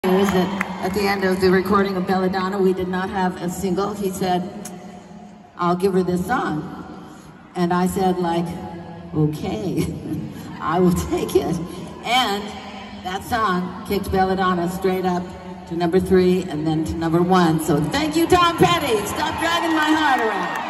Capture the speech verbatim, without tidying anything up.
Is that at the end of the recording of Belladonna, we did not have a single. He said, I'll give her this song. And I said, like, okay, I will take it. And that song kicked Belladonna straight up to number three and then to number one. So thank you, Tom Petty. Stop dragging my heart around.